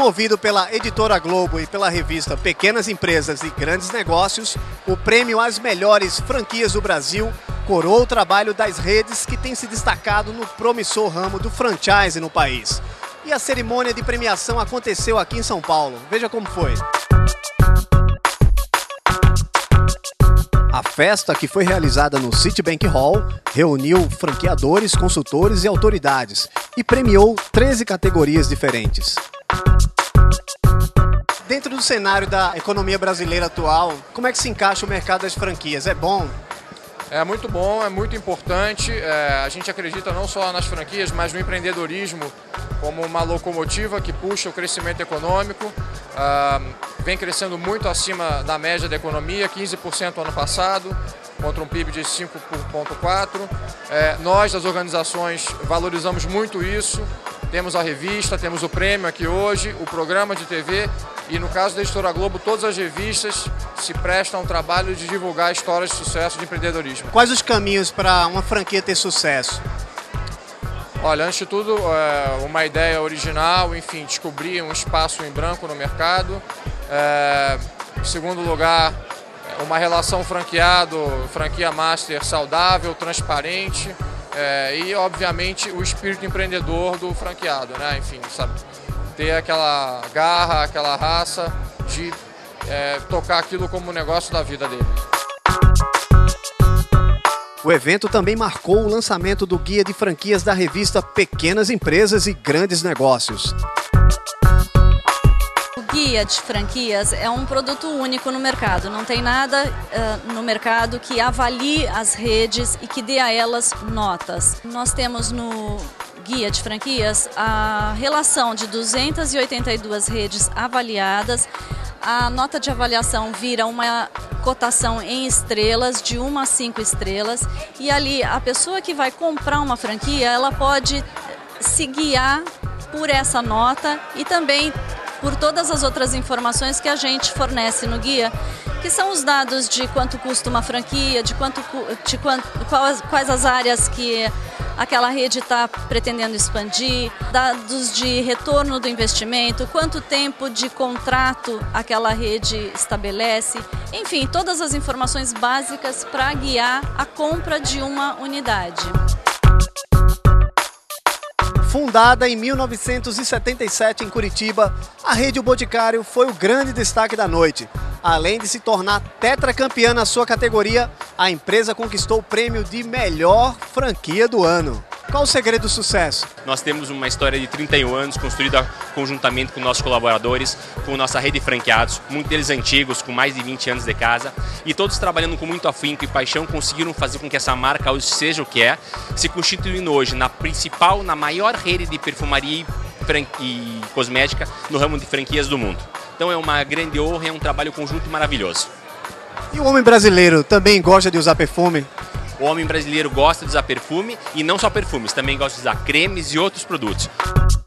Promovido pela Editora Globo e pela revista Pequenas Empresas e Grandes Negócios, o prêmio às melhores franquias do Brasil coroou o trabalho das redes que têm se destacado no promissor ramo do franchise no país. E a cerimônia de premiação aconteceu aqui em São Paulo. Veja como foi. A festa, que foi realizada no Citibank Hall, reuniu franqueadores, consultores e autoridades e premiou 13 categorias diferentes. Dentro do cenário da economia brasileira atual, como é que se encaixa o mercado das franquias? É bom? É muito bom, é muito importante. A gente acredita não só nas franquias, mas no empreendedorismo como uma locomotiva que puxa o crescimento econômico. Vem crescendo muito acima da média da economia, 15% ano passado, contra um PIB de 5,4%. Nós, das organizações, valorizamos muito isso. Temos a revista, temos o prêmio aqui hoje, o programa de TV e, no caso da Editora Globo, todas as revistas se prestam ao trabalho de divulgar histórias de sucesso de empreendedorismo. Quais os caminhos para uma franquia ter sucesso? Olha, antes de tudo, uma ideia original, enfim, descobrir um espaço em branco no mercado. Em segundo lugar, uma relação franquia master saudável, transparente e, obviamente, o espírito empreendedor do franqueado, né? Enfim, sabe, ter aquela garra, aquela raça de tocar aquilo como negócio da vida dele. O evento também marcou o lançamento do Guia de Franquias da revista Pequenas Empresas e Grandes Negócios. O Guia de Franquias é um produto único no mercado. Não tem nada no mercado que avalie as redes e que dê a elas notas. Nós temos no Guia de Franquias a relação de 282 redes avaliadas. A nota de avaliação vira uma cotação em estrelas, de 1 a 5 estrelas, e ali a pessoa que vai comprar uma franquia, ela pode se guiar por essa nota e também por todas as outras informações que a gente fornece no guia, que são os dados de quanto custa uma franquia, quais as áreas que aquela rede está pretendendo expandir, dados de retorno do investimento, quanto tempo de contrato aquela rede estabelece, enfim, todas as informações básicas para guiar a compra de uma unidade. Fundada em 1977 em Curitiba, a Rede O Boticário foi o grande destaque da noite. Além de se tornar tetracampeã na sua categoria, a empresa conquistou o prêmio de melhor franquia do ano. Qual o segredo do sucesso? Nós temos uma história de 31 anos construída conjuntamente com nossos colaboradores, com nossa rede de franqueados, muitos deles antigos, com mais de 20 anos de casa, e todos trabalhando com muito afinco e paixão conseguiram fazer com que essa marca hoje seja o que é, se constituindo hoje na maior rede de perfumaria e cosmética no ramo de franquias do mundo. Então é uma grande honra, é um trabalho conjunto maravilhoso. E o homem brasileiro também gosta de usar perfume? O homem brasileiro gosta de usar perfume e não só perfumes, também gosta de usar cremes e outros produtos.